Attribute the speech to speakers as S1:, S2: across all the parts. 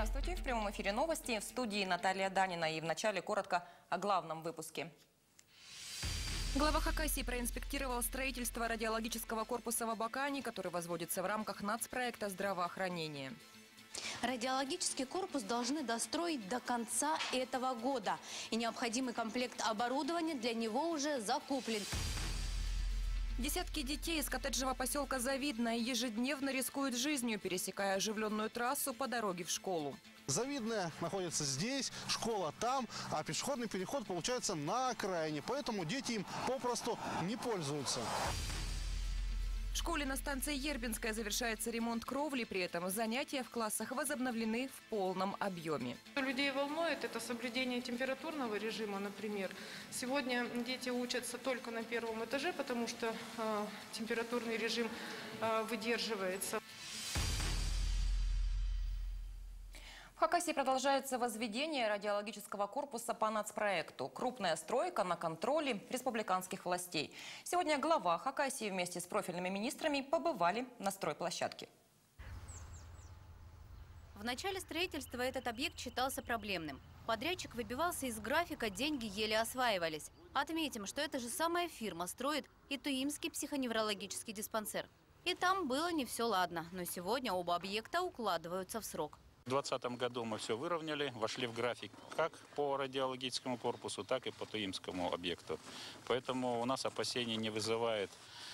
S1: Здравствуйте. В прямом эфире новости. В студии Наталья Данина. И вначале коротко о главном выпуске. Глава Хакасии проинспектировал строительство радиологического корпуса в Абакане, который возводится в рамках нацпроекта здравоохранения.
S2: Радиологический корпус должны достроить до конца этого года. И необходимый комплект оборудования для него уже закуплен.
S1: Десятки детей из коттеджного поселка Завидное ежедневно рискуют жизнью, пересекая оживленную трассу по дороге в школу.
S3: Завидное находится здесь, школа там, а пешеходный переход получается на окраине. Поэтому дети им попросту не пользуются.
S1: В школе на станции Ербинская завершается ремонт кровли, при этом занятия в классах возобновлены в полном объеме.
S4: Людей волнует это соблюдение температурного режима, например. Сегодня дети учатся только на первом этаже, потому что температурный режим выдерживается.
S1: В Хакасии продолжается возведение радиологического корпуса по нацпроекту. Крупная стройка на контроле республиканских властей. Сегодня глава Хакасии вместе с профильными министрами побывали на стройплощадке.
S2: В начале строительства этот объект считался проблемным. Подрядчик выбивался из графика, деньги еле осваивались. Отметим, что эта же самая фирма строит и Туимский психоневрологический диспансер. И там было не все ладно, но сегодня оба объекта укладываются в срок.
S5: В 2020 году мы все выровняли, вошли в график как по радиологическому корпусу, так и по Туимскому объекту. Поэтому у нас опасений не вызывает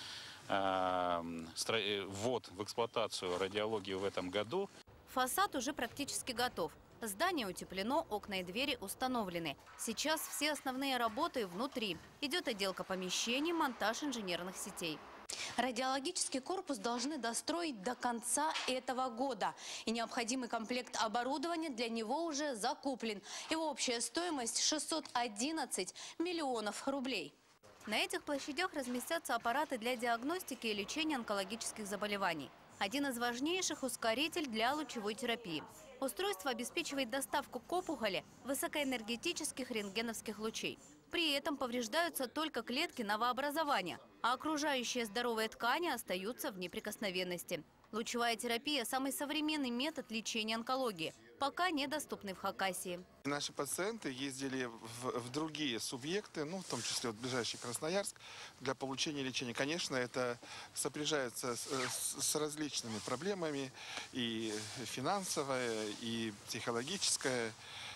S5: ввод в эксплуатацию радиологию в этом году.
S2: Фасад уже практически готов. Здание утеплено, окна и двери установлены. Сейчас все основные работы внутри. Идет отделка помещений, монтаж инженерных сетей. Радиологический корпус должны достроить до конца этого года. И необходимый комплект оборудования для него уже закуплен. Его общая стоимость 611 миллионов рублей. На этих площадях разместятся аппараты для диагностики и лечения онкологических заболеваний. Один из важнейших – ускоритель для лучевой терапии. Устройство обеспечивает доставку к опухоли высокоэнергетических рентгеновских лучей. При этом повреждаются только клетки новообразования, а окружающие здоровые ткани остаются в неприкосновенности. Лучевая терапия – самый современный метод лечения онкологии, пока недоступный в Хакасии.
S6: Наши пациенты ездили в другие субъекты, в том числе ближайший Красноярск, для получения лечения. Конечно, это сопряжается с различными проблемами, и финансовая, и психологическая,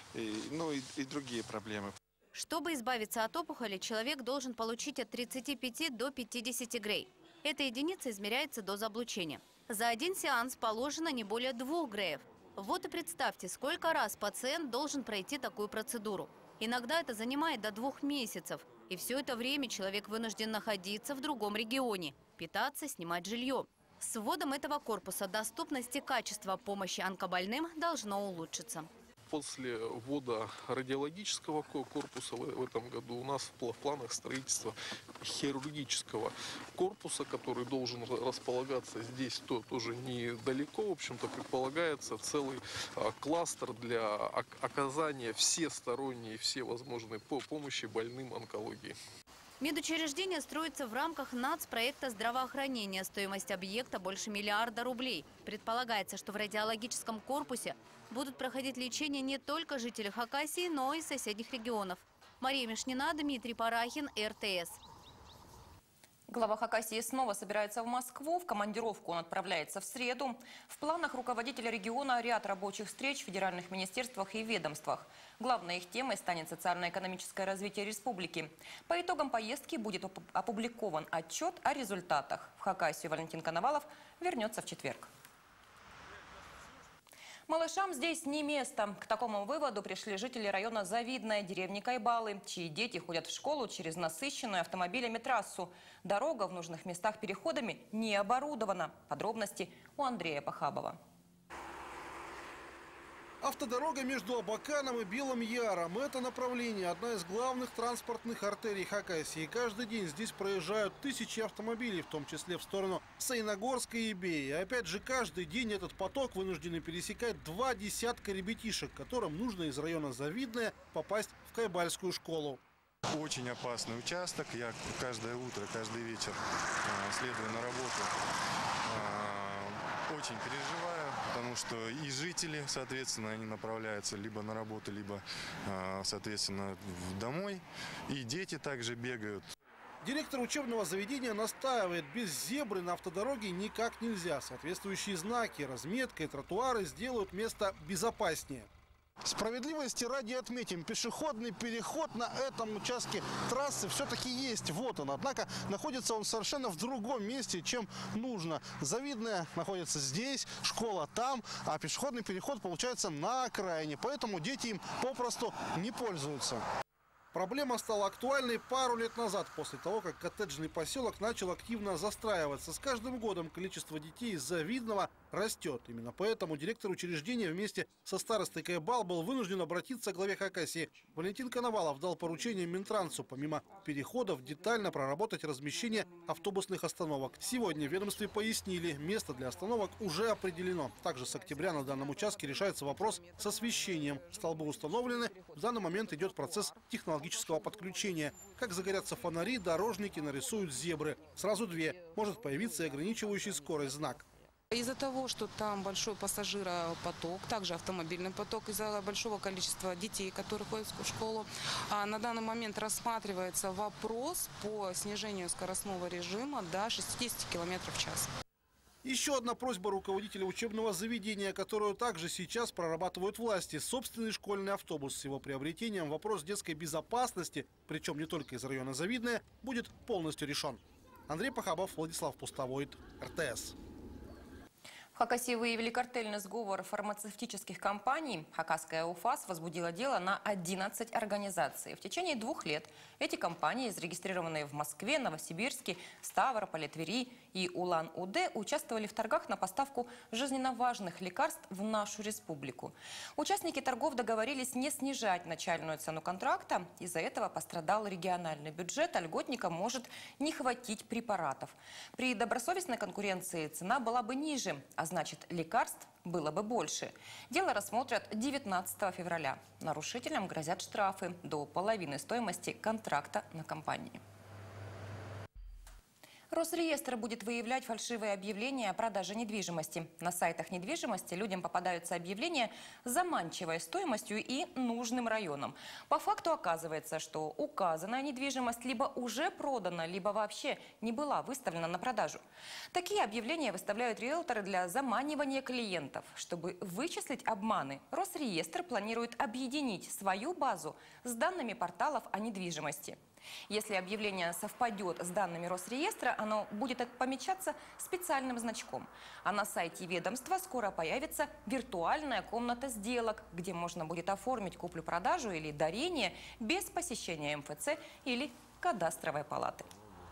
S6: и другие проблемы.
S2: Чтобы избавиться от опухоли, человек должен получить от 35 до 50 грей. Эта единица измеряется доза облучения. За один сеанс положено не более 2 греев. Вот и представьте, сколько раз пациент должен пройти такую процедуру. Иногда это занимает до 2 месяцев. И все это время человек вынужден находиться в другом регионе, питаться, снимать жилье. С вводом этого корпуса доступность и качество помощи онкобольным должно улучшиться.
S7: После ввода радиологического корпуса в этом году у нас в планах строительства хирургического корпуса, который должен располагаться здесь тоже недалеко. В общем-то, предполагается целый кластер для оказания всесторонней, всевозможной помощи больным онкологии.
S2: Медучреждение строится в рамках нацпроекта здравоохранения. Стоимость объекта больше миллиарда рублей. Предполагается, что в радиологическом корпусе будут проходить лечение не только жители Хакасии, но и соседних регионов. Мария Мишнина, Дмитрий Парахин, РТС.
S1: Глава Хакасии снова собирается в Москву. В командировку он отправляется в среду. В планах руководителя региона ряд рабочих встреч в федеральных министерствах и ведомствах. Главной их темой станет социально-экономическое развитие республики. По итогам поездки будет опубликован отчет о результатах. В Хакасию Валентин Коновалов вернется в четверг. Малышам здесь не место. К такому выводу пришли жители района Завидное, деревни Кайбалы, чьи дети ходят в школу через насыщенную автомобилями трассу. Дорога в нужных местах переходами не оборудована. Подробности у Андрея Пахабова.
S3: Автодорога между Абаканом и Белым Яром – это направление, одна из главных транспортных артерий Хакасии. Каждый день здесь проезжают тысячи автомобилей, в том числе в сторону Саиногорска и Беи. И опять же, каждый день этот поток вынуждены пересекать 2 десятка ребятишек, которым нужно из района Завидное попасть в Кайбальскую школу.
S8: Очень опасный участок. Я каждое утро, каждый вечер следую на работу. Очень переживаю. потому что и жители, соответственно, они направляются либо на работу, либо, соответственно, домой. И дети также бегают.
S3: Директор учебного заведения настаивает, без зебры на автодороге никак нельзя. Соответствующие знаки, разметка и тротуары сделают место безопаснее. Справедливости ради отметим, пешеходный переход на этом участке трассы все-таки есть. Вот он. Однако находится он совершенно в другом месте, чем нужно. Завидная находится здесь, школа там, а пешеходный переход получается на окраине. Поэтому дети им попросту не пользуются. Проблема стала актуальной пару лет назад, после того, как коттеджный поселок начал активно застраиваться. С каждым годом количество детей из-за Видного растет. Именно поэтому директор учреждения вместе со старостой Кайбал был вынужден обратиться к главе Хакасии. Валентин Коновалов дал поручение Минтрансу, помимо переходов, детально проработать размещение автобусных остановок. Сегодня в ведомстве пояснили, место для остановок уже определено. Также с октября на данном участке решается вопрос с освещением. Столбы установлены. В данный момент идет процесс технологического подключения. Как загорятся фонари, дорожники нарисуют зебры. Сразу две. Может появиться и ограничивающий скорость знак.
S9: Из-за того, что там большой пассажиропоток, также автомобильный поток, из-за большого количества детей, которые ходят в школу, на данный момент рассматривается вопрос по снижению скоростного режима до 60 км в час.
S3: Еще одна просьба руководителя учебного заведения, которую также сейчас прорабатывают власти. Собственный школьный автобус. С его приобретением вопрос детской безопасности, причем не только из района Завидное, будет полностью решен. Андрей Пахабов, Владислав Пустовойт, РТС.
S1: В Хакасии выявили картельный сговор фармацевтических компаний. Хакасская УФАС возбудила дело на 11 организаций. В течение 2 лет эти компании, зарегистрированные в Москве, Новосибирске, Ставрополе, Твери и Улан-Удэ, участвовали в торгах на поставку жизненно важных лекарств в нашу республику. Участники торгов договорились не снижать начальную цену контракта. Из-за этого пострадал региональный бюджет, а льготникам может не хватить препаратов. При добросовестной конкуренции цена была бы ниже, а значит, лекарств было бы больше. Дело рассмотрят 19 февраля. Нарушителям грозят штрафы до половины стоимости контракта на компании. Росреестр будет выявлять фальшивые объявления о продаже недвижимости. На сайтах недвижимости людям попадаются объявления с заманчивой стоимостью и нужным районом. По факту оказывается, что указанная недвижимость либо уже продана, либо вообще не была выставлена на продажу. Такие объявления выставляют риэлторы для заманивания клиентов. Чтобы вычислить обманы, Росреестр планирует объединить свою базу с данными порталов о недвижимости. Если объявление совпадет с данными Росреестра, оно будет помечаться специальным значком. А на сайте ведомства скоро появится виртуальная комната сделок, где можно будет оформить куплю-продажу или дарение без посещения МФЦ или кадастровой палаты.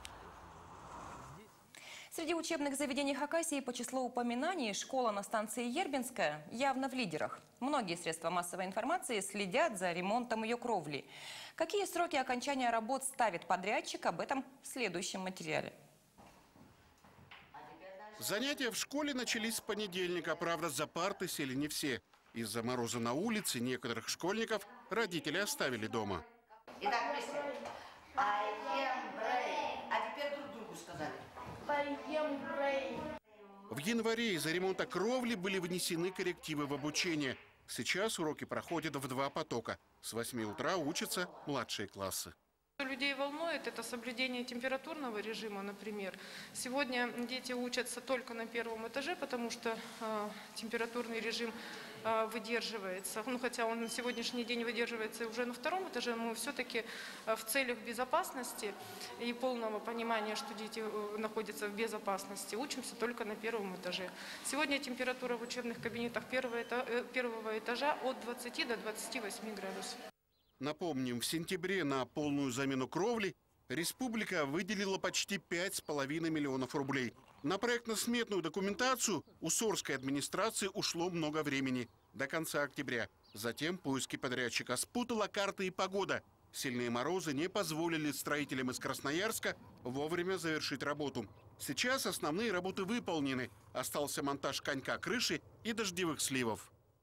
S1: Среди учебных заведений Хакасии по числу упоминаний школа на станции Ербинская явно в лидерах. Многие средства массовой информации следят за ремонтом ее кровли. Какие сроки окончания работ ставит подрядчик, об этом в следующем материале.
S10: Занятия в школе начались с понедельника, правда, за парты сели не все. Из-за мороза на улице некоторых школьников родители оставили дома.
S11: Итак, а теперь друг другу сказали.
S10: В январе из-за ремонта кровли были внесены коррективы в обучение. Сейчас уроки проходят в 2 потока. С 8 утра учатся младшие классы.
S4: Людей волнует это соблюдение температурного режима, например. Сегодня дети учатся только на 1-м этаже, потому что температурный режим выдерживается. Ну, хотя он на сегодняшний день выдерживается уже на 2-м этаже, но все-таки в целях безопасности и полного понимания, что дети находятся в безопасности, учимся только на 1-м этаже. Сегодня температура в учебных кабинетах 1-го этажа от 20 до 28 градусов.
S10: Напомним, в сентябре на полную замену кровли республика выделила почти 5,5 миллионов рублей. На проектно-сметную документацию у Сорской администрации ушло много времени, до конца октября. Затем поиски подрядчика спутала карта и погода. Сильные морозы не позволили строителям из Красноярска вовремя завершить работу. Сейчас основные работы выполнены. Остался монтаж конька крыши и дождевых сливов.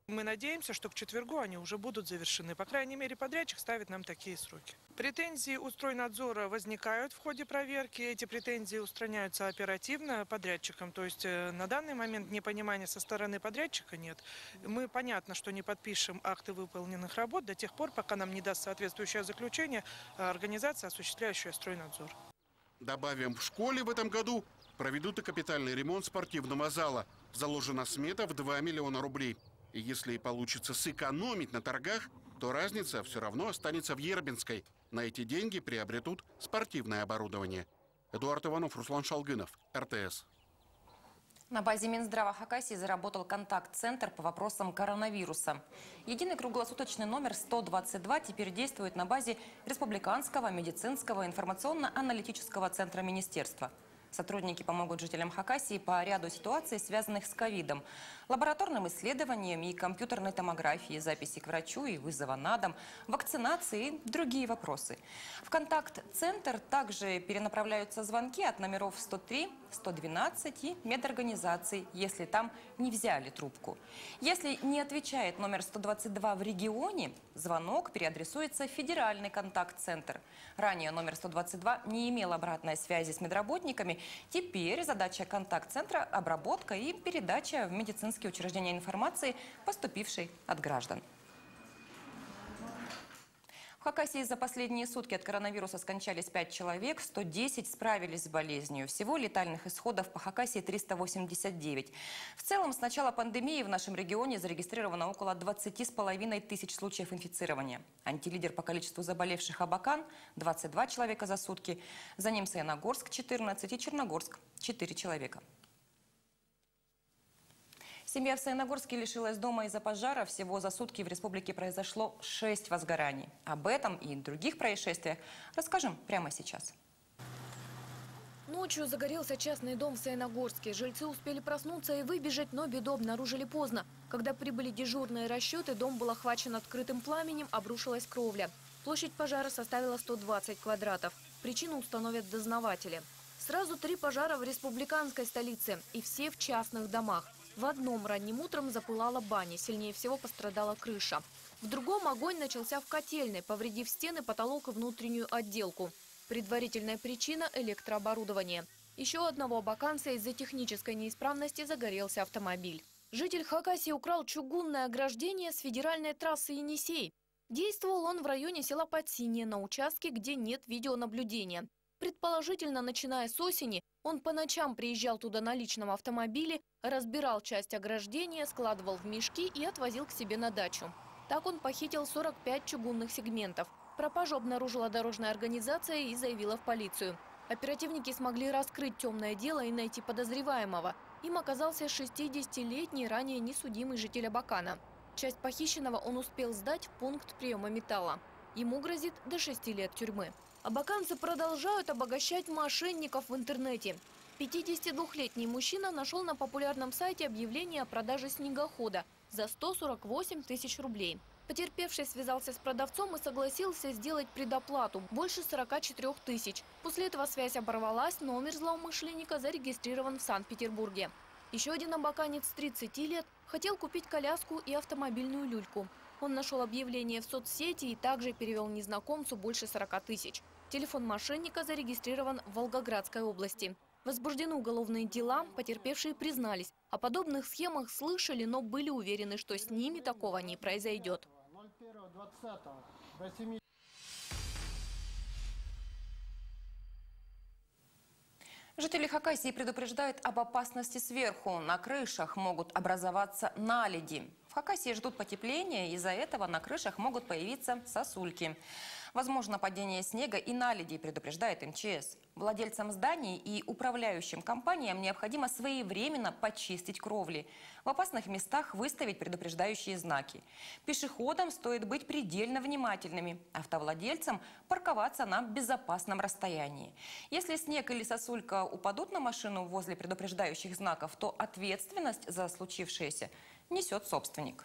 S12: Мы надеемся, что к четвергу они уже будут завершены. По крайней мере, подрядчик ставит нам такие сроки. Претензии у стройнадзора возникают в ходе проверки. Эти претензии устраняются оперативно подрядчиком. То есть на данный момент непонимания со стороны подрядчика нет. Мы, понятно, что не подпишем акты выполненных работ до тех пор, пока нам не даст соответствующее заключение организация, осуществляющая стройнадзор.
S10: Добавим, в школе в этом году проведут и капитальный ремонт спортивного зала. Заложена смета в 2 миллиона рублей. И если и получится сэкономить на торгах, то разница все равно останется в Ербинской. На эти деньги приобретут спортивное оборудование. Эдуард Иванов, Руслан Шалгынов, РТС.
S1: На базе Минздрава Хакасии заработал контакт-центр по вопросам коронавируса. Единый круглосуточный номер 122 теперь действует на базе Республиканского медицинского информационно-аналитического центра министерства. Сотрудники помогут жителям Хакасии по ряду ситуаций, связанных с ковидом, лабораторным исследованиям и компьютерной томографии, записи к врачу и вызова на дом, вакцинации и другие вопросы. В контакт-центр также перенаправляются звонки от номеров 103, 112 и медорганизаций, если там не взяли трубку. Если не отвечает номер 122 в регионе, звонок переадресуется в федеральный контакт-центр. Ранее номер 122 не имел обратной связи с медработниками. Теперь задача контакт-центра – обработка и передача в медицинские учреждения информации, поступившей от граждан. В Хакасии за последние сутки от коронавируса скончались 5 человек, 110 справились с болезнью. Всего летальных исходов по Хакасии 389. В целом, с начала пандемии в нашем регионе зарегистрировано около 20,5 тысяч случаев инфицирования. Антилидер по количеству заболевших Абакан – 22 человека за сутки. За ним Саяногорск – 14 и Черногорск – 4 человека. Семья в Саяногорске лишилась дома из-за пожара. Всего за сутки в республике произошло 6 возгораний. Об этом и других происшествиях расскажем прямо сейчас.
S13: Ночью загорелся частный дом в Саяногорске. Жильцы успели проснуться и выбежать, но беду обнаружили поздно. Когда прибыли дежурные расчеты, дом был охвачен открытым пламенем, обрушилась кровля. Площадь пожара составила 120 квадратов. Причину установят дознаватели. Сразу 3 пожара в республиканской столице и все в частных домах. В одном ранним утром запылала баня, сильнее всего пострадала крыша. В другом огонь начался в котельной, повредив стены, потолок и внутреннюю отделку. Предварительная причина – электрооборудование. Еще одного абаканца из-за технической неисправности загорелся автомобиль. Житель Хакасии украл чугунное ограждение с федеральной трассы Енисей. Действовал он в районе села Подсинье, на участке, где нет видеонаблюдения. Предположительно, начиная с осени, он по ночам приезжал туда на личном автомобиле, разбирал часть ограждения, складывал в мешки и отвозил к себе на дачу. Так он похитил 45 чугунных сегментов. Пропажу обнаружила дорожная организация и заявила в полицию. Оперативники смогли раскрыть темное дело и найти подозреваемого. Им оказался 60-летний, ранее несудимый житель Абакана. Часть похищенного он успел сдать в пункт приема металла. Ему грозит до 6 лет тюрьмы. Абаканцы продолжают обогащать мошенников в интернете. 52-летний мужчина нашел на популярном сайте объявление о продаже снегохода за 148 тысяч рублей. Потерпевший связался с продавцом и согласился сделать предоплату – больше 44 тысяч. После этого связь оборвалась, номер злоумышленника зарегистрирован в Санкт-Петербурге. Еще один абаканец 30 лет хотел купить коляску и автомобильную люльку. Он нашел объявление в соцсети и также перевел незнакомцу больше 40 тысяч. Телефон мошенника зарегистрирован в Волгоградской области. Возбуждены уголовные дела, потерпевшие признались. О подобных схемах слышали, но были уверены, что с ними такого не произойдет.
S1: Жители Хакасии предупреждают об опасности сверху. На крышах могут образоваться наледи. В Хакасии ждут потепления, из-за этого на крышах могут появиться сосульки. Возможно падение снега и наледей, предупреждает МЧС. Владельцам зданий и управляющим компаниям необходимо своевременно почистить кровли. В опасных местах выставить предупреждающие знаки. Пешеходам стоит быть предельно внимательными. Автовладельцам парковаться на безопасном расстоянии. Если снег или сосулька упадут на машину возле предупреждающих знаков, то ответственность за случившееся несет собственник.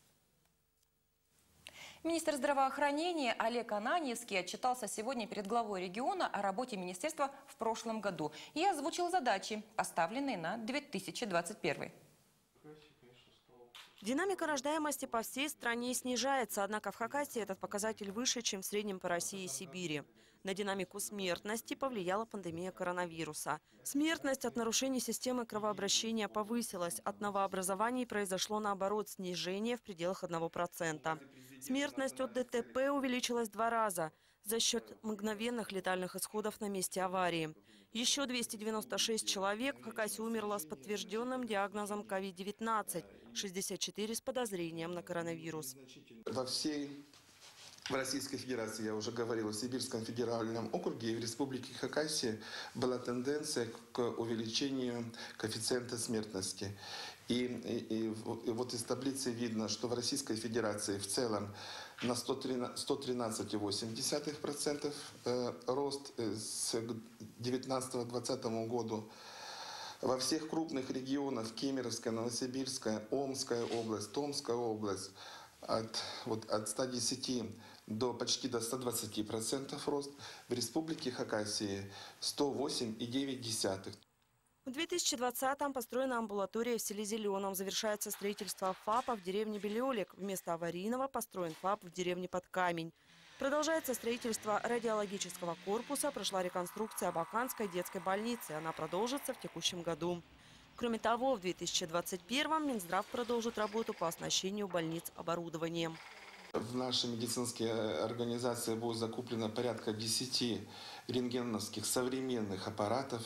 S1: Министр здравоохранения Олег Ананьевский отчитался сегодня перед главой региона о работе министерства в прошлом году и озвучил задачи, поставленные на 2021.
S14: Динамика рождаемости по всей стране снижается, однако в Хакасии этот показатель выше, чем в среднем по России и Сибири. На динамику смертности повлияла пандемия коронавируса. Смертность от нарушений системы кровообращения повысилась. От новообразований произошло, наоборот, снижение в пределах 1%. Смертность от ДТП увеличилась в 2 раза за счет мгновенных летальных исходов на месте аварии. Еще 296 человек в Хакасии умерло с подтвержденным диагнозом COVID-19, 64 с подозрением на коронавирус.
S6: В Российской Федерации, я уже говорил, в Сибирском федеральном округе и в Республике Хакасия была тенденция к увеличению коэффициента смертности. И вот из таблицы видно, что в Российской Федерации в целом на 113,8% рост с 2019-2020 году. Во всех крупных регионах Кемеровская, Новосибирская, Омская область, Томская область от 110 до почти до 120% рост. В Республике Хакасия 108,9%.
S14: В 2020-м построена амбулатория в селе Зеленом. Завершается строительство ФАПа в деревне Белиолик. Вместо аварийного построен ФАП в деревне Подкамень. Продолжается строительство радиологического корпуса. Прошла реконструкция Абаканской детской больницы. Она продолжится в текущем году. Кроме того, в 2021-м Минздрав продолжит работу по оснащению больниц оборудованием.
S6: В нашей медицинской организации будет закуплено порядка 10 рентгеновских современных аппаратов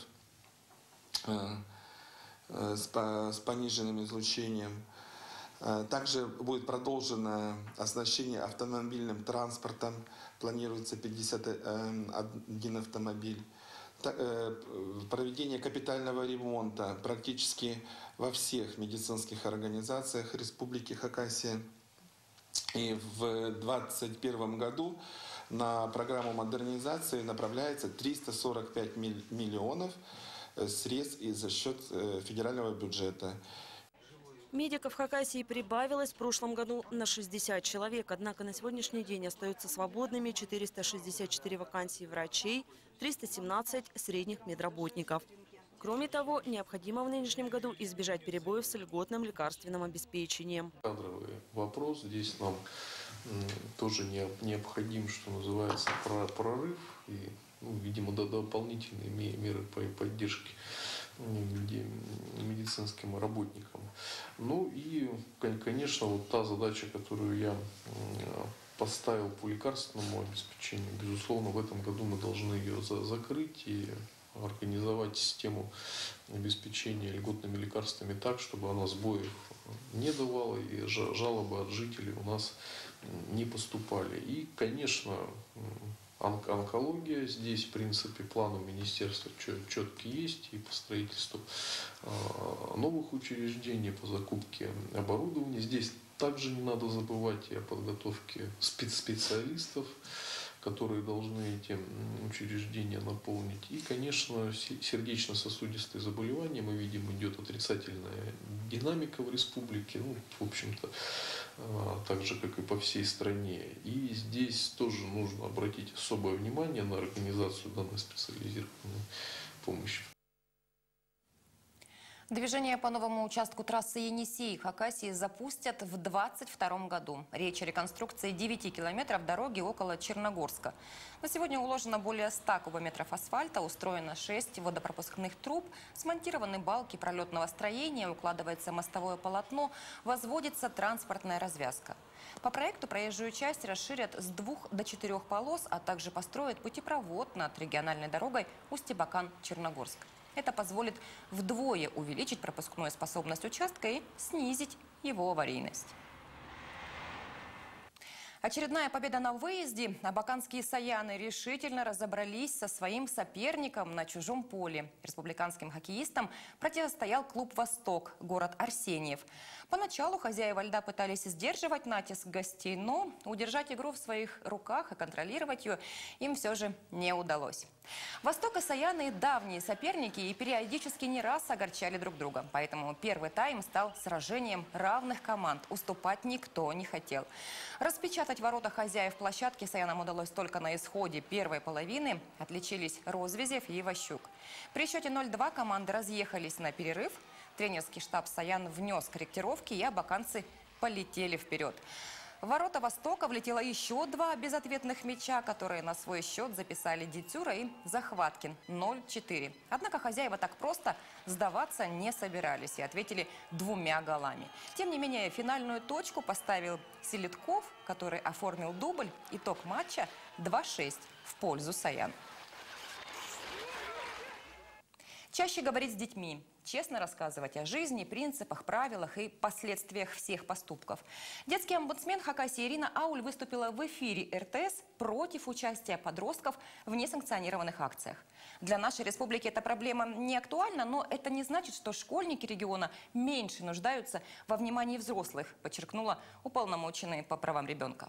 S6: с пониженным излучением. Также будет продолжено оснащение автомобильным транспортом. Планируется 51 автомобиль. Проведение капитального ремонта практически во всех медицинских организациях Республики Хакасия. И в 2021 году на программу модернизации направляется 345 миллионов средств и за счет федерального бюджета.
S14: Медиков в Хакасии прибавилось в прошлом году на 60 человек. Однако на сегодняшний день остаются свободными 464 вакансии врачей, 317 средних медработников. Кроме того, необходимо в нынешнем году избежать перебоев с льготным лекарственным обеспечением.
S7: Кадровый вопрос. Здесь нам тоже необходим, что называется, прорыв и, видимо, дополнительные меры по поддержке медицинским работникам. Ну и, конечно, вот та задача, которую я поставил по лекарственному обеспечению, безусловно, в этом году мы должны ее закрыть и организовать систему обеспечения льготными лекарствами так, чтобы она сбоев не давала и жалобы от жителей у нас не поступали. И, конечно, онкология. Здесь, в принципе, план у министерства четкий есть и по строительству новых учреждений, по закупке оборудования. Здесь также не надо забывать и о подготовке специалистов, которые должны эти учреждения наполнить. И, конечно, сердечно-сосудистые заболевания. Мы видим, идет отрицательная динамика в республике. Ну, в общем-то, так же, как и по всей стране. И здесь тоже нужно обратить особое внимание на организацию данной специализированной помощи.
S1: Движение по новому участку трассы Енисей Хакасии запустят в 2022 году. Речь о реконструкции 9 километров дороги около Черногорска. На сегодня уложено более 100 кубометров асфальта, устроено 6 водопропускных труб, смонтированы балки пролетного строения, укладывается мостовое полотно, возводится транспортная развязка. По проекту проезжую часть расширят с 2 до 4 полос, а также построят путепровод над региональной дорогой Усть-Абакан-Черногорск. Это позволит вдвое увеличить пропускную способность участка и снизить его аварийность. Очередная победа на выезде. Абаканские саяны решительно разобрались со своим соперником на чужом поле. Республиканским хоккеистам противостоял клуб «Восток», город Арсеньев. Поначалу хозяева льда пытались сдерживать натиск гостей, но удержать игру в своих руках и контролировать ее им все же не удалось. «Восток» и саяны – давние соперники и периодически не раз огорчали друг друга. Поэтому первый тайм стал сражением равных команд. Уступать никто не хотел. Распечатать ворота хозяев площадки саянам удалось только на исходе первой половины. Отличились Розвизев и Иващук. При счете 0-2 команды разъехались на перерыв. Тренерский штаб саян внес корректировки, и абаканцы полетели вперед. В ворота «Востока» влетело еще 2 безответных мяча, которые на свой счет записали Дитюра и Захваткин 0-4. Однако хозяева так просто сдаваться не собирались и ответили 2 голами. Тем не менее, финальную точку поставил Селедков, который оформил дубль. Итог матча 2-6 в пользу саян. Чаще говорить с детьми, честно рассказывать о жизни, принципах, правилах и последствиях всех поступков. Детский омбудсмен Хакасии Ирина Ауль выступила в эфире РТС против участия подростков в несанкционированных акциях. Для нашей республики эта проблема не актуальна, но это не значит, что школьники региона меньше нуждаются во внимании взрослых, подчеркнула уполномоченная по правам ребенка.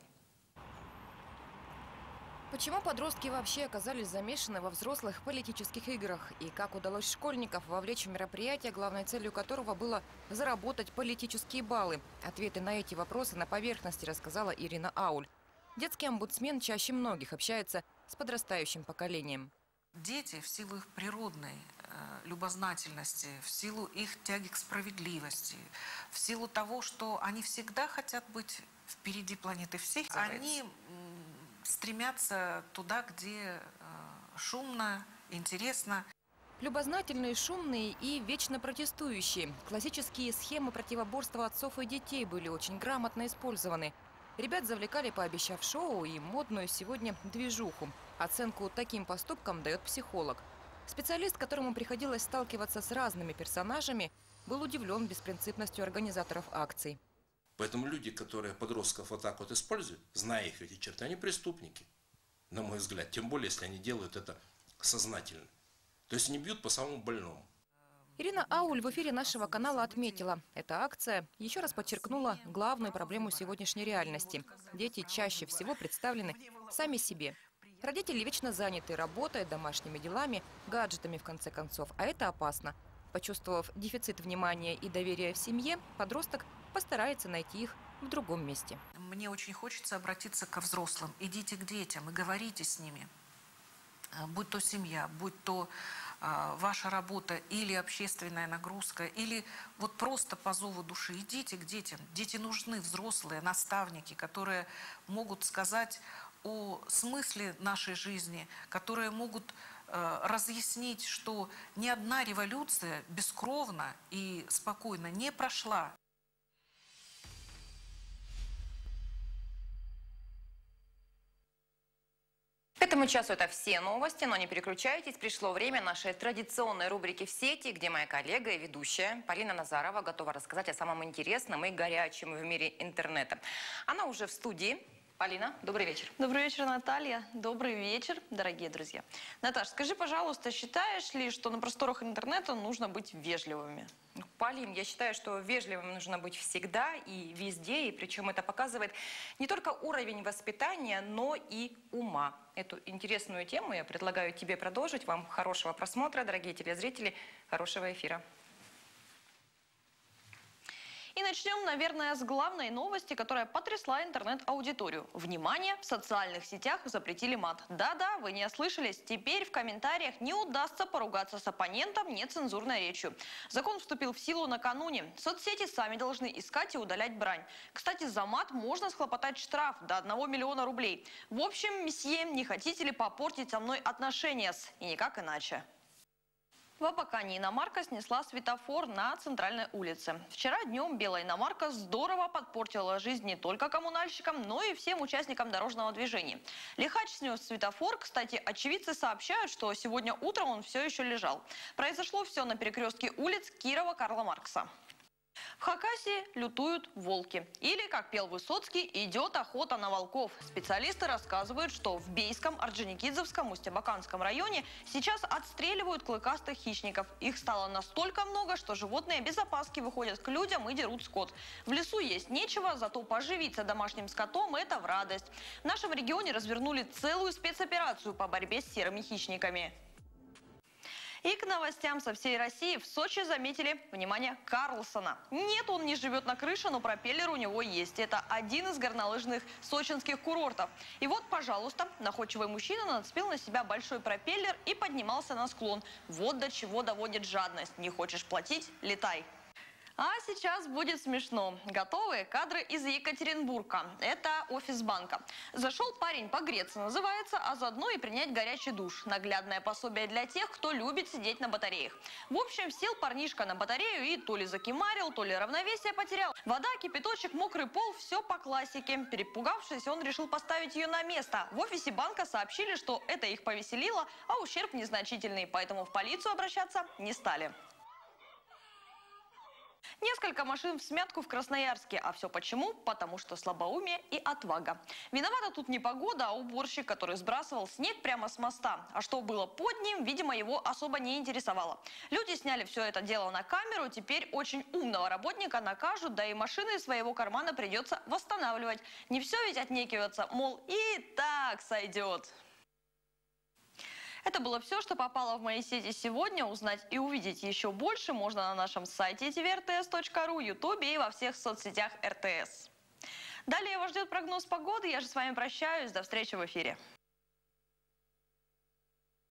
S15: Почему подростки вообще оказались замешаны во взрослых политических играх? И как удалось школьников вовлечь в мероприятие, главной целью которого было заработать политические баллы? Ответы на эти вопросы на поверхности рассказала Ирина Ауль. Детский омбудсмен чаще многих общается с подрастающим поколением.
S16: Дети в силу их природной любознательности, в силу их тяги к справедливости, в силу того, что они всегда хотят быть впереди планеты всей, они стремятся туда, где шумно, интересно.
S15: Любознательные, шумные и вечно протестующие. Классические схемы противоборства отцов и детей были очень грамотно использованы. Ребят завлекали, пообещав шоу и модную сегодня движуху. Оценку таким поступкам дает психолог. Специалист, которому приходилось сталкиваться с разными персонажами, был удивлен беспринципностью организаторов акций.
S17: Поэтому люди, которые подростков вот так вот используют, зная их эти черты, они преступники, на мой взгляд. Тем более, если они делают это сознательно. То есть они бьют по самому больному.
S15: Ирина Ауль в эфире нашего канала отметила, эта акция еще раз подчеркнула главную проблему сегодняшней реальности. Дети чаще всего представлены сами себе. Родители вечно заняты работой, домашними делами, гаджетами в конце концов. А это опасно. Почувствовав дефицит внимания и доверия в семье, подросток постарается найти их в другом месте.
S16: Мне очень хочется обратиться ко взрослым. Идите к детям и говорите с ними. Будь то семья, будь то ваша работа или общественная нагрузка, или вот просто по зову души. Идите к детям. Дети нужны, взрослые, наставники, которые могут сказать о смысле нашей жизни, которые могут разъяснить, что ни одна революция бескровно и спокойно не прошла.
S1: К этому часу это все новости, но не переключайтесь. Пришло время нашей традиционной рубрики «В сети», где моя коллега и ведущая Полина Назарова готова рассказать о самом интересном и горячем в мире интернета. Она уже в студии. Полина, добрый вечер.
S18: Добрый вечер, Наталья. Добрый вечер, дорогие друзья. Наташ, скажи, пожалуйста, считаешь ли, что на просторах интернета нужно быть вежливыми?
S1: Полин, я считаю, что вежливым нужно быть всегда и везде, и причем это показывает не только уровень воспитания, но и ума. Эту интересную тему я предлагаю тебе продолжить. Вам хорошего просмотра, дорогие телезрители, хорошего эфира.
S18: И начнем, наверное, с главной новости, которая потрясла интернет-аудиторию. Внимание, в социальных сетях запретили мат. Да-да, вы не ослышались. Теперь в комментариях не удастся поругаться с оппонентом нецензурной речью. Закон вступил в силу накануне. Соцсети сами должны искать и удалять брань. Кстати, за мат можно схлопотать штраф до 1 миллиона рублей. В общем, месье, не хотите ли попортить со мной отношения? И никак иначе. В Абакане иномарка снесла светофор на центральной улице. Вчера днем белая иномарка здорово подпортила жизнь не только коммунальщикам, но и всем участникам дорожного движения. Лихач снес светофор. Кстати, очевидцы сообщают, что сегодня утром он все еще лежал. Произошло все на перекрестке улиц Кирова-Карла Маркса. В Хакасии лютуют волки. Или, как пел Высоцкий, идет охота на волков. Специалисты рассказывают, что в Бейском, Орджоникидзевском, Усть-Абаканском районе сейчас отстреливают клыкастых хищников. Их стало настолько много, что животные без опаски выходят к людям и дерут скот. В лесу есть нечего, зато поживиться домашним скотом – это в радость. В нашем регионе развернули целую спецоперацию по борьбе с серыми хищниками. И к новостям со всей России. В Сочи заметили, внимание, Карлсона. Нет, он не живет на крыше, но пропеллер у него есть. Это один из горнолыжных сочинских курортов. И вот, пожалуйста, находчивый мужчина нацепил на себя большой пропеллер и поднимался на склон. Вот до чего доводит жадность. Не хочешь платить – летай. А сейчас будет смешно. Готовые кадры из Екатеринбурга. Это офис банка. Зашел парень погреться, называется, а заодно и принять горячий душ. Наглядное пособие для тех, кто любит сидеть на батареях. В общем, сел парнишка на батарею и то ли закимарил, то ли равновесие потерял. Вода, кипяточек, мокрый пол – все по классике. Перепугавшись, он решил поставить ее на место. В офисе банка сообщили, что это их повеселило, а ущерб незначительный, поэтому в полицию обращаться не стали. Несколько машин всмятку в Красноярске. А все почему? Потому что слабоумие и отвага. Виновата тут не погода, а уборщик, который сбрасывал снег прямо с моста. А что было под ним, видимо, его особо не интересовало. Люди сняли все это дело на камеру. Теперь очень умного работника накажут, да и машины из своего кармана придется восстанавливать. Не все ведь отнекиваться, мол, и так сойдет. Это было все, что попало в мои сети сегодня. Узнать и увидеть еще больше можно на нашем сайте tvrts.ru, ютубе и во всех соцсетях РТС. Далее вас ждет прогноз погоды. Я же с вами прощаюсь. До встречи в эфире.